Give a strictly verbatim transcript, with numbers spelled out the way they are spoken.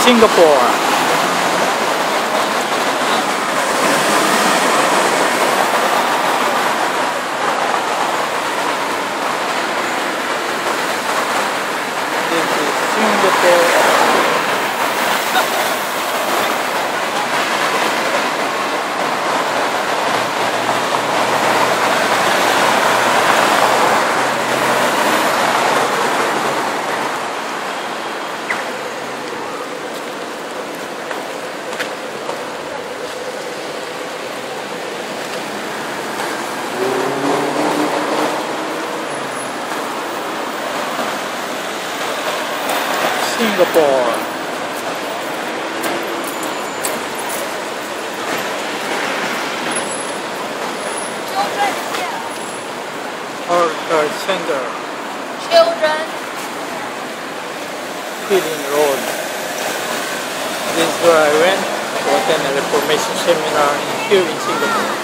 Singapore. This is Singapore. Singapore. Orchard Center. Children. Killeney Rd. This is where I went to attend a Reformation seminar here in Singapore.